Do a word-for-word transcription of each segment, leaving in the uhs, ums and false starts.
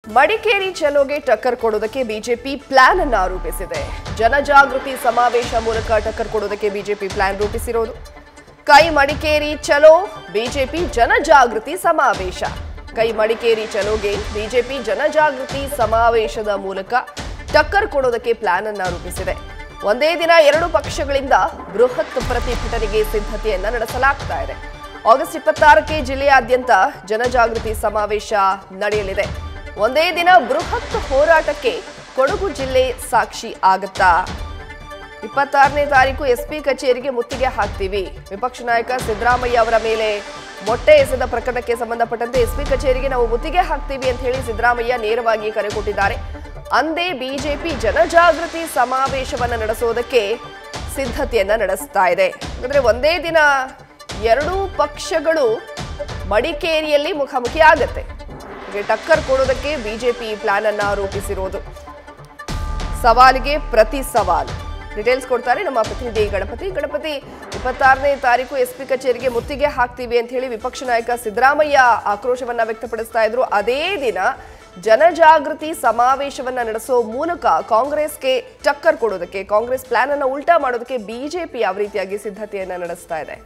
ಮಡಿಕೇರಿ ಚಲೋಗೆ ಟಕ್ಕರ್ ಕೊಡೋದಕ್ಕೆ BJP plan ಅನ್ನು ರೂಪಿಸಿದೆ. ಜನಜಾಗೃತಿ ಸಮಾವೇಶ ಮೂಲಕ ಟಕ್ಕರ್ ಕೊಡೋದಕ್ಕೆ ಬಿಜೆಪಿ ಪ್ಲಾನ್ ರೂಪಿಸಿರೋದು. ಕೈ ಮಡಿಕೇರಿ ಚಲೋ ಬಿಜೆಪಿ ಜನಜಾಗೃತಿ ಸಮಾವೇಶ. ಕೈ ಮಡಿಕೇರಿ ಚಲೋಗೆ ಬಿಜೆಪಿ ಜನಜಾಗೃತಿ ಸಮಾವೇಶದ ಮೂಲಕ ಟಕ್ಕರ್ ಕೊಡೋದಕ್ಕೆ ಪ್ಲಾನ್ ಅನ್ನು ರೂಪಿಸಿದೆ. ಒಂದೇ ದಿನ ಎರಡು ಪಕ್ಷಗಳಿಂದ ಬೃಹತ್ ಪ್ರತಿಭಟನೆಗೆ ಸಿದ್ಧತೆಯನ್ನ ನಡೆಸಲಾಗ್ತಾ ಇದೆ. ಆಗಸ್ಟ್ ಇಪ್ಪತ್ತಾರಕ್ಕೆ ಜಿಲ್ಲೆಯಾದ್ಯಂತ ಜನಜಾಗೃತಿ ಸಮಾವೇಶ ನಡೆಯಲಿದೆ. ಒಂದೇ ದಿನ ಬೃಹತ್ ಹೋರಾಟಕ್ಕೆ ಕೊಡಗು ಜಿಲ್ಲೆ ಸಾಕ್ಷಿ ಆಗತ್ತಾ? ಇಪ್ಪತ್ತಾರನೇ ತಾರೀಕು ಎಸ್ಪಿ ಕಚೇರಿಗೆ ಮುತ್ತಿಗೆ ಹಾಕ್ತೀವಿ. ವಿಪಕ್ಷ ನಾಯಕ ಸಿದ್ದರಾಮಯ್ಯ ಅವರ ಮೇಲೆ ಮೊಟ್ಟೆ ಎಸೆದ ಪ್ರಕರಣಕ್ಕೆ ಸಂಬಂಧಪಟ್ಟಂತೆ ಎಸ್ಪಿ ಕಚೇರಿಗೆ ನಾವು ಮುತ್ತಿಗೆ ಹಾಕ್ತೀವಿ ಅಂತ ಹೇಳಿ ಸಿದ್ದರಾಮಯ್ಯ ನೇರವಾಗಿ ಕರೆ ಕೊಟ್ಟಿದ್ದಾರೆ. ಅಂದೇ ಬಿಜೆಪಿ ಜನಜಾಗೃತಿ ಸಮಾವೇಶವನ್ನ ನಡೆಸೋದಕ್ಕೆ ಸಿದ್ಧತೆಯನ್ನ ನಡೆಸ್ತಾ ಇದೆ. ಅಂದ್ರೆ ಒಂದೇ ದಿನ ಎರಡೂ ಪಕ್ಷಗಳು ಮಡಿಕೇರಿಯಲ್ಲಿ ಮುಖಾಮುಖಿ ಆಗತ್ತೆ. ಟಕ್ಕರ್ ಕೊಡೋದಕ್ಕೆ ಬಿಜೆಪಿ ಪ್ಲಾನ್ ಅನ್ನ ರೂಪಿಸಿರೋದು. ಸವಾಲಿಗೆ ಪ್ರತಿ ಸವಾಲು. ಡೀಟೇಲ್ಸ್ ಕೊಡ್ತಾರೆ ನಮ್ಮ ಪ್ರತಿನಿಧಿ ಗಣಪತಿ. ಗಣಪತಿ, ಇಪ್ಪತ್ತಾರನೇ ತಾರೀಕು ಎಸ್ಪಿ ಕಚೇರಿಗೆ ಮುತ್ತಿಗೆ ಹಾಕ್ತೀವಿ ಅಂತ ಹೇಳಿ ವಿಪಕ್ಷ ನಾಯಕ ಸಿದ್ದರಾಮಯ್ಯ ಆಕ್ರೋಶವನ್ನ ವ್ಯಕ್ತಪಡಿಸ್ತಾ ಇದ್ರು. ಅದೇ ದಿನ ಜನಜಾಗೃತಿ ಸಮಾವೇಶವನ್ನ ನಡೆಸೋ ಮೂಲಕ ಕಾಂಗ್ರೆಸ್ಗೆ ಟಕ್ಕರ್ ಕೊಡೋದಕ್ಕೆ, ಕಾಂಗ್ರೆಸ್ ಪ್ಲಾನ್ ಅನ್ನ ಉಲ್ಟಾ ಮಾಡೋದಕ್ಕೆ ಬಿಜೆಪಿ ಯಾವ ರೀತಿಯಾಗಿ ಸಿದ್ಧತೆಯನ್ನ ನಡೆಸ್ತಾ ಇದೆ?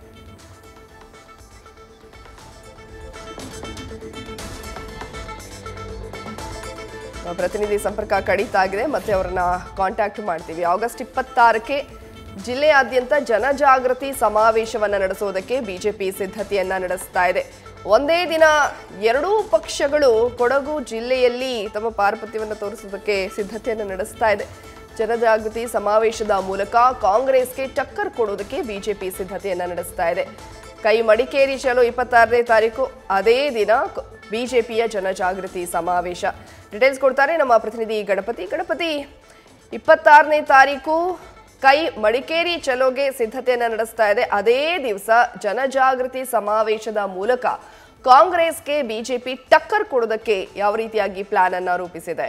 ಪ್ರತಿನಿಧಿ ಸಂಪರ್ಕ ಕಡಿತ ಆಗಿದೆ, ಮತ್ತೆ ಅವರನ್ನ ಕಾಂಟ್ಯಾಕ್ಟ್ ಮಾಡ್ತೀವಿ. ಆಗಸ್ಟ್ ಇಪ್ಪತ್ತಾರಕ್ಕೆ ಜಿಲ್ಲೆಯಾದ್ಯಂತ ಜನಜಾಗೃತಿ ಸಮಾವೇಶವನ್ನ ನಡೆಸೋದಕ್ಕೆ ಬಿಜೆಪಿ ಸಿದ್ಧತೆಯನ್ನ ನಡೆಸ್ತಾ ಇದೆ. ಒಂದೇ ದಿನ ಎರಡೂ ಪಕ್ಷಗಳು ಕೊಡಗು ಜಿಲ್ಲೆಯಲ್ಲಿ ತಮ್ಮ ಪಾರುಪತ್ಯವನ್ನು ತೋರಿಸೋದಕ್ಕೆ ಸಿದ್ಧತೆಯನ್ನು ನಡೆಸ್ತಾ ಇದೆ. ಜನಜಾಗೃತಿ ಸಮಾವೇಶದ ಮೂಲಕ ಕಾಂಗ್ರೆಸ್ಗೆ ಟಕ್ಕರ್ ಕೊಡೋದಕ್ಕೆ ಬಿಜೆಪಿ ಸಿದ್ಧತೆಯನ್ನ ನಡೆಸ್ತಾ ಇದೆ. ಕೈ ಮಡಿಕೇರಿ ಚಲೋ ಇಪ್ಪತ್ತಾರನೇ ತಾರೀಕು ಅದೇ ದಿನ ಬಿಜೆಪಿಯ ಜನಜಾಗೃತಿ ಸಮಾವೇಶ. ಡೀಟೇಲ್ಸ್ ಕೊಡ್ತಾರೆ ನಮ್ಮ ಪ್ರತಿನಿಧಿ ಗಣಪತಿ. ಗಣಪತಿ, ಇಪ್ಪತ್ತಾರನೇ ತಾರೀಕು ಕೈ ಮಡಿಕೇರಿ ಚಲೋಗೆ ಸಿದ್ಧತೆಯನ್ನ ನಡೆಸ್ತಾ ಇದೆ. ಅದೇ ದಿವಸ ಜನಜಾಗೃತಿ ಸಮಾವೇಶದ ಮೂಲಕ ಕಾಂಗ್ರೆಸ್ಗೆ ಬಿಜೆಪಿ ಟಕ್ಕರ್ ಕೊಡೋದಕ್ಕೆ ಯಾವ ರೀತಿಯಾಗಿ ಪ್ಲಾನ್ ಅನ್ನ ರೂಪಿಸಿದೆ?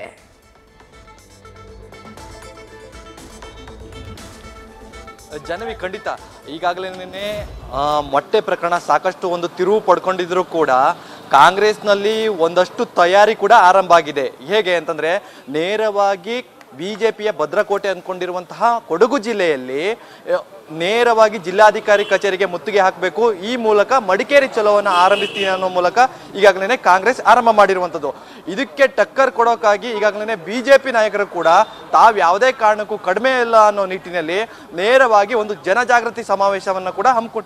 ಜನವಿ, ಖಂಡಿತ ಈಗಾಗಲೇ ಮೊಟ್ಟೆ ಪ್ರಕರಣ ಸಾಕಷ್ಟು ಒಂದು ತಿರುವು ಪಡ್ಕೊಂಡಿದ್ರು ಕೂಡ ಕಾಂಗ್ರೆಸ್ನಲ್ಲಿ ಒಂದಷ್ಟು ತಯಾರಿ ಕೂಡ ಆರಂಭ ಆಗಿದೆ. ಹೇಗೆ ಅಂತಂದ್ರೆ, ನೇರವಾಗಿ ಬಿಜೆಪಿಯ ಭದ್ರಕೋಟೆ ಅಂದ್ಕೊಂಡಿರುವಂತಹ ಕೊಡಗು ಜಿಲ್ಲೆಯಲ್ಲಿ ನೇರವಾಗಿ ಜಿಲ್ಲಾಧಿಕಾರಿ ಕಚೇರಿಗೆ ಮುತ್ತಿಗೆ ಹಾಕಬೇಕು, ಈ ಮೂಲಕ ಮಡಿಕೇರಿ ಚಲೋವನ್ನು ಆರಂಭಿಸ್ತೀನಿ ಅನ್ನೋ ಮೂಲಕ ಈಗಾಗಲೇ ಕಾಂಗ್ರೆಸ್ ಆರಂಭ ಮಾಡಿರುವಂಥದ್ದು. ಇದಕ್ಕೆ ಟಕ್ಕರ್ ಕೊಡೋಕ್ಕಾಗಿ ಈಗಾಗಲೇ ಬಿಜೆಪಿ ನಾಯಕರು ಕೂಡ ತಾವು ಯಾವುದೇ ಕಾರಣಕ್ಕೂ ಕಡಿಮೆ ಇಲ್ಲ ಅನ್ನೋ ನಿಟ್ಟಿನಲ್ಲಿ ನೇರವಾಗಿ ಒಂದು ಜನಜಾಗೃತಿ ಸಮಾವೇಶವನ್ನು ಕೂಡ ಹಮ್ಮಿಕೊಂಡು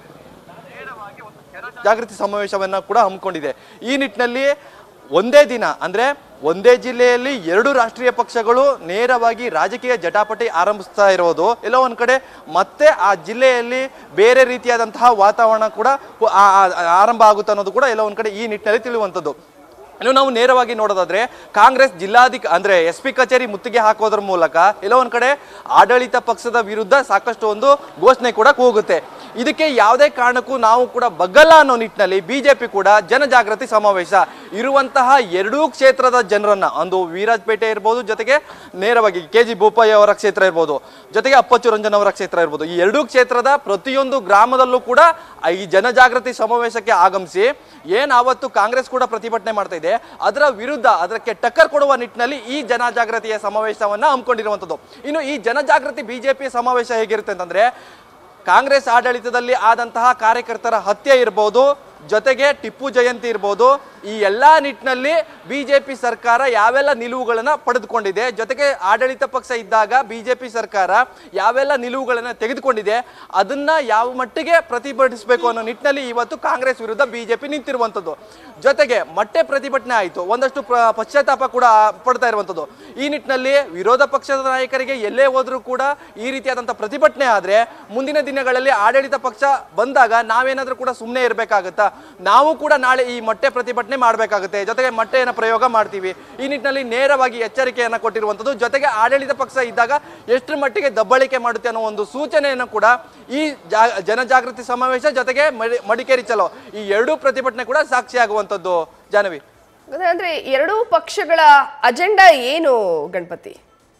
ಜಾಗೃತಿ ಸಮಾವೇಶವನ್ನ ಕೂಡ ಹಮ್ಮಿಕೊಂಡಿದೆ. ಈ ನಿಟ್ಟಿನಲ್ಲಿ ಒಂದೇ ದಿನ ಅಂದ್ರೆ ಒಂದೇ ಜಿಲ್ಲೆಯಲ್ಲಿ ಎರಡು ರಾಷ್ಟ್ರೀಯ ಪಕ್ಷಗಳು ನೇರವಾಗಿ ರಾಜಕೀಯ ಜಟಾಪಟಿ ಆರಂಭಿಸ್ತಾ ಇರೋದು ಎಲ್ಲೋ ಒಂದ್ ಕಡೆ ಮತ್ತೆ ಆ ಜಿಲ್ಲೆಯಲ್ಲಿ ಬೇರೆ ರೀತಿಯಾದಂತಹ ವಾತಾವರಣ ಕೂಡ ಆರಂಭ ಆಗುತ್ತೆ ಅನ್ನೋದು ಕೂಡ ಎಲ್ಲೋ ಒಂದ್ ಕಡೆ ಈ ನಿಟ್ಟಿನಲ್ಲಿ ತಿಳಿಯುವಂಥದ್ದು. ಇನ್ನು ನಾವು ನೇರವಾಗಿ ನೋಡೋದಾದ್ರೆ ಕಾಂಗ್ರೆಸ್ ಜಿಲ್ಲಾಧಿಕ ಅಂದ್ರೆ ಎಸ್ ಪಿ ಕಚೇರಿ ಮುತ್ತಿಗೆ ಹಾಕೋದ್ರ ಮೂಲಕ ಎಲ್ಲೋ ಒಂದ್ ಕಡೆ ಆಡಳಿತ ಪಕ್ಷದ ವಿರುದ್ಧ ಸಾಕಷ್ಟು ಒಂದು ಘೋಷಣೆ ಕೂಡ ಹೋಗುತ್ತೆ. ಇದಕ್ಕೆ ಯಾವುದೇ ಕಾರಣಕ್ಕೂ ನಾವು ಕೂಡ ಬಗ್ಗಲ್ಲ ಅನ್ನೋ ನಿಟ್ಟಿನಲ್ಲಿ ಬಿಜೆಪಿ ಕೂಡ ಜನಜಾಗೃತಿ ಸಮಾವೇಶ ಇರುವಂತಹ ಎರಡೂ ಕ್ಷೇತ್ರದ ಜನರನ್ನ, ಒಂದು ವೀರಾಜಪೇಟೆ ಇರ್ಬೋದು, ಜೊತೆಗೆ ನೇರವಾಗಿ ಕೆ ಜಿ ಬೋಪಯ್ಯ ಅವರ ಕ್ಷೇತ್ರ ಇರ್ಬೋದು, ಜೊತೆಗೆ ಅಪ್ಪಚ್ಚು ರಂಜನ್ ಅವರ ಕ್ಷೇತ್ರ ಇರ್ಬೋದು, ಈ ಎರಡೂ ಕ್ಷೇತ್ರದ ಪ್ರತಿಯೊಂದು ಗ್ರಾಮದಲ್ಲೂ ಕೂಡ ಈ ಜನಜಾಗೃತಿ ಸಮಾವೇಶಕ್ಕೆ ಆಗಮಿಸಿ ಏನ್ ಆವತ್ತು ಕಾಂಗ್ರೆಸ್ ಕೂಡ ಪ್ರತಿಭಟನೆ ಮಾಡ್ತಾ ಇದೆ ಅದರ ವಿರುದ್ಧ ಅದಕ್ಕೆ ಟಕ್ಕರ್ ಕೊಡುವ ನಿಟ್ಟಿನಲ್ಲಿ ಈ ಜನಜಾಗೃತಿಯ ಸಮಾವೇಶವನ್ನ ಹಮ್ಮಿಕೊಂಡಿರುವಂಥದ್ದು. ಇನ್ನು ಈ ಜನಜಾಗೃತಿ ಬಿಜೆಪಿ ಸಮಾವೇಶ ಹೇಗಿರುತ್ತೆ ಅಂತಂದ್ರೆ, ಕಾಂಗ್ರೆಸ್ ಆಡಳಿತದಲ್ಲಿ ಆದಂತಹ ಕಾರ್ಯಕರ್ತರ ಹತ್ಯೆ ಇರ್ಬೋದು, ಜೊತೆಗೆ ಟಿಪ್ಪು ಜಯಂತಿ ಇರ್ಬೋದು, ಈ ಎಲ್ಲಾ ನಿಟ್ಟಿನಲ್ಲಿ ಬಿಜೆಪಿ ಸರ್ಕಾರ ಯಾವೆಲ್ಲ ನಿಲುವುಗಳನ್ನ ಪಡೆದುಕೊಂಡಿದೆ, ಜೊತೆಗೆ ಆಡಳಿತ ಪಕ್ಷ ಇದ್ದಾಗ ಬಿಜೆಪಿ ಸರ್ಕಾರ ಯಾವೆಲ್ಲ ನಿಲುವುಗಳನ್ನ ತೆಗೆದುಕೊಂಡಿದೆ ಅದನ್ನ ಯಾವ ಮಟ್ಟಿಗೆ ಪ್ರತಿಭಟಿಸಬೇಕು ಅನ್ನೋ ನಿಟ್ಟಿನಲ್ಲಿ ಇವತ್ತು ಕಾಂಗ್ರೆಸ್ ವಿರುದ್ಧ ಬಿಜೆಪಿ ನಿಂತಿರುವಂಥದ್ದು. ಜೊತೆಗೆ ಮೊಟ್ಟೆ ಪ್ರತಿಭಟನೆ ಆಯಿತು, ಒಂದಷ್ಟು ಪಶ್ಚಾತ್ತಾಪ ಕೂಡ ಪಡ್ತಾ ಇರುವಂಥದ್ದು. ಈ ನಿಟ್ಟಿನಲ್ಲಿ ವಿರೋಧ ಪಕ್ಷದ ನಾಯಕರಿಗೆ ಎಲ್ಲೇ ಹೋದ್ರೂ ಕೂಡ ಈ ರೀತಿಯಾದಂತಹ ಪ್ರತಿಭಟನೆ ಆದ್ರೆ ಮುಂದಿನ ದಿನಗಳಲ್ಲಿ ಆಡಳಿತ ಪಕ್ಷ ಬಂದಾಗ ನಾವೇನಾದ್ರೂ ಕೂಡ ಸುಮ್ಮನೆ ಇರಬೇಕಾಗತ್ತಾ? ನಾವು ಕೂಡ ನಾಳೆ ಈ ಮೊಟ್ಟೆ ಪ್ರತಿಭಟನೆ ಮಾಡಬೇಕಾಗುತ್ತೆ, ಜೊತೆಗೆ ಮೊಟ್ಟೆಯನ್ನು ಪ್ರಯೋಗ ಮಾಡ್ತೀವಿ. ಈ ನಿಟ್ಟಿನಲ್ಲಿ ನೇರವಾಗಿ ಎಚ್ಚರಿಕೆಯನ್ನು ಕೊಟ್ಟಿರುವಂಥದ್ದು. ಜೊತೆಗೆ ಆಡಳಿತ ಪಕ್ಷ ಇದ್ದಾಗ ಎಷ್ಟರ ಮಟ್ಟಿಗೆ ದಬ್ಬಳಿಕೆ ಮಾಡುತ್ತೆ ಅನ್ನೋ ಒಂದು ಸೂಚನೆಯನ್ನು ಕೂಡ ಈ ಜನಜಾಗೃತಿ ಸಮಾವೇಶ ಜೊತೆಗೆ ಮಡಿಕೇರಿ ಚಲೋ ಈ ಎರಡೂ ಪ್ರತಿಭಟನೆ ಕೂಡ ಸಾಕ್ಷಿಯಾಗುವಂಥದ್ದು. ಜಾಹ್ನವಿ, ಅಂದ್ರೆ ಎರಡೂ ಪಕ್ಷಗಳ ಅಜೆಂಡಾ ಏನು ಗಣಪತಿ?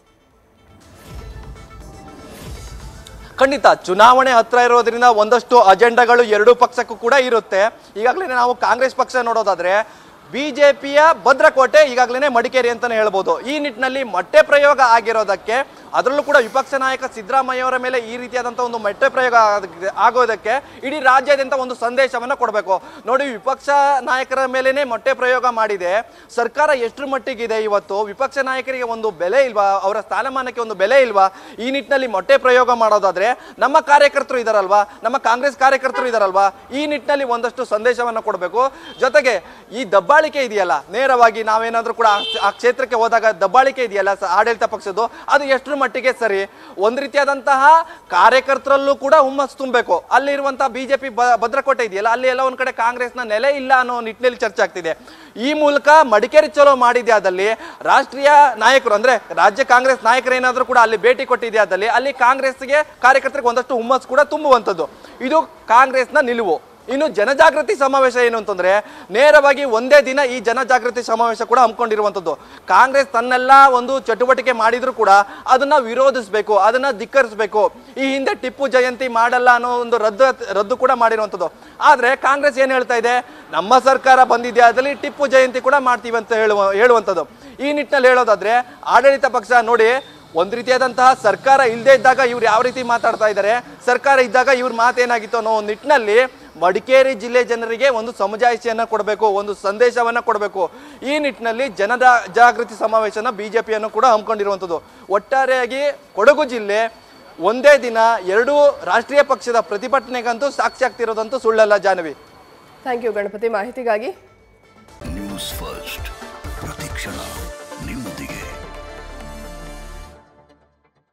ಖಂಡಿತ ಚುನಾವಣೆ ಹತ್ರ ಇರೋದ್ರಿಂದ ಒಂದಷ್ಟು ಅಜೆಂಡಾಗಳು ಎರಡೂ ಪಕ್ಷಕ್ಕೂ ಕೂಡ ಇರುತ್ತೆ. ಈಗಾಗಲೇ ನಾವು ಕಾಂಗ್ರೆಸ್ ಪಕ್ಷ ನೋಡೋದಾದ್ರೆ ಬಿಜೆಪಿಯ ಭದ್ರಕೋಟೆ ಈಗಾಗಲೇ ಮಡಿಕೇರಿ ಅಂತಾನೆ ಹೇಳ್ಬೋದು. ಈ ನಿಟ್ಟಿನಲ್ಲಿ ಮೊಟ್ಟೆ ಪ್ರಯೋಗ ಆಗಿರೋದಕ್ಕೆ, ಅದರಲ್ಲೂ ಕೂಡ ವಿಪಕ್ಷ ನಾಯಕ ಸಿದ್ದರಾಮಯ್ಯ ಅವರ ಮೇಲೆ ಈ ರೀತಿಯಾದಂಥ ಒಂದು ಮೊಟ್ಟೆ ಪ್ರಯೋಗ ಆಗೋದಕ್ಕೆ ಇಡೀ ರಾಜ್ಯಾದ್ಯಂತ ಒಂದು ಸಂದೇಶವನ್ನು ಕೊಡಬೇಕು. ನೋಡಿ, ವಿಪಕ್ಷ ನಾಯಕರ ಮೇಲೇನೆ ಮೊಟ್ಟೆ ಪ್ರಯೋಗ ಮಾಡಿದೆ ಸರ್ಕಾರ. ಎಷ್ಟರ ಮಟ್ಟಿಗಿದೆ ಇವತ್ತು? ವಿಪಕ್ಷ ನಾಯಕರಿಗೆ ಒಂದು ಬೆಲೆ ಇಲ್ವಾ? ಅವರ ಸ್ಥಾನಮಾನಕ್ಕೆ ಒಂದು ಬೆಲೆ ಇಲ್ವಾ? ಈ ನಿಟ್ಟಿನಲ್ಲಿ ಮೊಟ್ಟೆ ಪ್ರಯೋಗ ಮಾಡೋದಾದ್ರೆ ನಮ್ಮ ಕಾರ್ಯಕರ್ತರು ಇದಾರಲ್ವಾ, ನಮ್ಮ ಕಾಂಗ್ರೆಸ್ ಕಾರ್ಯಕರ್ತರು ಇದಾರಲ್ವಾ, ಈ ನಿಟ್ಟಿನಲ್ಲಿ ಒಂದಷ್ಟು ಸಂದೇಶವನ್ನು ಕೊಡಬೇಕು. ಜೊತೆಗೆ ಈ ದಬ್ಬಾಳಿಕೆ ಇದೆಯಲ್ಲ, ನೇರವಾಗಿ ನಾವೇನಾದ್ರೂ ಕೂಡ ಆ ಕ್ಷೇತ್ರಕ್ಕೆ ಹೋದಾಗ ದಬ್ಬಾಳಿಕೆ ಇದೆಯಲ್ಲ ಆಡಳಿತ ಪಕ್ಷದ್ದು, ಅದು ಎಷ್ಟರ ಮಟ್ಟಿಗೆ ಸರಿ? ಒಂದ್ ರೀತಿಯಾದಂತಹ ಕಾರ್ಯಕರ್ತರಲ್ಲೂ ಕೂಡ ಹುಮ್ಮಸ್ ತುಂಬಬೇಕು. ಅಲ್ಲಿರುವಂತಹ ಬಿಜೆಪಿ ಭದ್ರಕೋಟೆ ಇದೆಯಲ್ಲ, ಅಲ್ಲಿ ಎಲ್ಲ ಒಂದ್ ಕಡೆ ಕಾಂಗ್ರೆಸ್ನ ನೆಲೆ ಇಲ್ಲ ಅನ್ನೋ ನಿಟ್ಟಿನಲ್ಲಿ ಚರ್ಚೆ ಆಗ್ತಿದೆ. ಈ ಮೂಲಕ ಮಡಿಕೇರಿ ಚಲೋ ಮಾಡಿದೆ ಆದಲ್ಲಿ ರಾಷ್ಟ್ರೀಯ ನಾಯಕರು ಅಂದ್ರೆ ರಾಜ್ಯ ಕಾಂಗ್ರೆಸ್ ನಾಯಕರು ಏನಾದ್ರೂ ಕೂಡ ಅಲ್ಲಿ ಭೇಟಿ ಕೊಟ್ಟಿದೆ ಆದಲ್ಲಿ ಅಲ್ಲಿ ಕಾಂಗ್ರೆಸ್ಗೆ ಕಾರ್ಯಕರ್ತರಿಗೆ ಒಂದಷ್ಟು ಹುಮ್ಮಸ್ ಕೂಡ ತುಂಬುವಂಥದ್ದು. ಇದು ಕಾಂಗ್ರೆಸ್ನ ನಿಲುವು. ಇನ್ನು ಜನಜಾಗೃತಿ ಸಮಾವೇಶ ಏನು ಅಂತಂದ್ರೆ, ನೇರವಾಗಿ ಒಂದೇ ದಿನ ಈ ಜನಜಾಗೃತಿ ಸಮಾವೇಶ ಕೂಡ ಹಮ್ಮಿಕೊಂಡಿರುವಂಥದ್ದು. ಕಾಂಗ್ರೆಸ್ ತನ್ನೆಲ್ಲ ಒಂದು ಚಟುವಟಿಕೆ ಮಾಡಿದ್ರು ಕೂಡ ಅದನ್ನ ವಿರೋಧಿಸಬೇಕು, ಅದನ್ನ ಧಿಕ್ಕರಿಸಬೇಕು. ಈ ಹಿಂದೆ ಟಿಪ್ಪು ಜಯಂತಿ ಮಾಡಲ್ಲ ಅನ್ನೋ ಒಂದು ರದ್ದು ರದ್ದು ಕೂಡ ಮಾಡಿರುವಂಥದ್ದು. ಆದ್ರೆ ಕಾಂಗ್ರೆಸ್ ಏನ್ ಹೇಳ್ತಾ ಇದೆ, ನಮ್ಮ ಸರ್ಕಾರ ಬಂದಿದೆ ಅದಲ್ಲಿ ಟಿಪ್ಪು ಜಯಂತಿ ಕೂಡ ಮಾಡ್ತೀವಿ ಅಂತ ಹೇಳುವ ಹೇಳುವಂಥದ್ದು. ಈ ನಿಟ್ಟಿನಲ್ಲಿ ಹೇಳೋದಾದ್ರೆ ಆಡಳಿತ ಪಕ್ಷ ನೋಡಿ, ಒಂದ್ ರೀತಿಯಾದಂತಹ ಸರ್ಕಾರ ಇಲ್ಲದೆ ಇದ್ದಾಗ ಇವ್ರು ಯಾವ ರೀತಿ ಮಾತಾಡ್ತಾ ಇದ್ದಾರೆ, ಸರ್ಕಾರ ಇದ್ದಾಗ ಇವ್ರ ಮಾತೇನಾಗಿತ್ತು ಅನ್ನೋ ಒಂದು ನಿಟ್ಟಿನಲ್ಲಿ ಮಡಿಕೇರಿ ಜಿಲ್ಲೆ ಜನರಿಗೆ ಒಂದು ಸಮಜಾಯಿಷಿಯನ್ನ ಕೊಡಬೇಕು, ಒಂದು ಸಂದೇಶವನ್ನ ಕೊಡಬೇಕು. ಈ ನಿಟ್ಟಿನಲ್ಲಿ ಜನ ಜಾಗೃತಿ ಸಮಾವೇಶನ ಬಿಜೆಪಿಯನ್ನು ಕೂಡ ಹಮ್ಮಿಕೊಂಡಿರುವಂಥದ್ದು. ಒಟ್ಟಾರೆಯಾಗಿ ಕೊಡಗು ಜಿಲ್ಲೆ ಒಂದೇ ದಿನ ಎರಡು ರಾಷ್ಟ್ರೀಯ ಪಕ್ಷದ ಪ್ರತಿಭಟನೆಗಂತೂ ಸಾಕ್ಷಿ ಆಗ್ತಿರೋದಂತೂ ಸುಳ್ಳಲ್ಲ. ಜಾಹ್ನವಿ, ಥ್ಯಾಂಕ್ ಯು ಗಣಪತಿ ಮಾಹಿತಿಗಾಗಿ. News first.